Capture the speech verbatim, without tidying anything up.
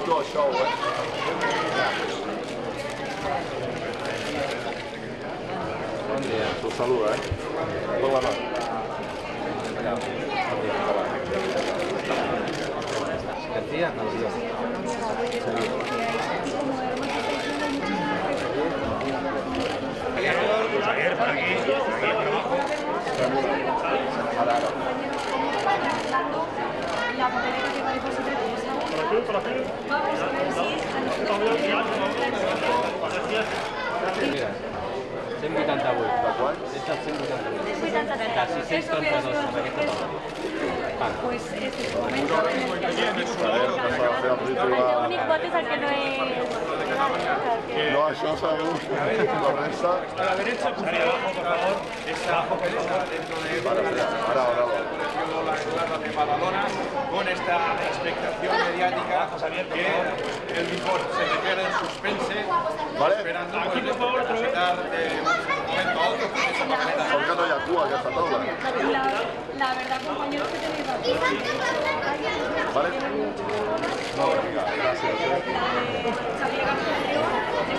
tu show, eh? Bon dia. Tu saluda, eh? Don la mà. García, no, sí. Javier, por aquí, aquí abajo. Ara, ara. La papelera que va a depositar vamos a ver si Mira, cent vuitanta-vuit. De quant? És el cent vuitanta-vuit. cent vuitanta-tres. Casi cent trenta-dos amb aquest total. Pues este es el momento en el que A veure, que s'ha de fer el el ritual. únic vot és el que no és... No, això sabemos. La resta... A la derecha, por abajo, por favor. Esa papeleta dentro de Vale, ara, ara, ara. la escuadra de Badalona con esta expectación mediática que el Bifort se me queda en suspense, Vale. esperando pues, necesitar de un momento a otro esa papeleta. Per què no hi ha cua a aquesta taula? La, la verdad, compañeros, que tenéis razón. Vale? No, vinga, gràcies. Xavier García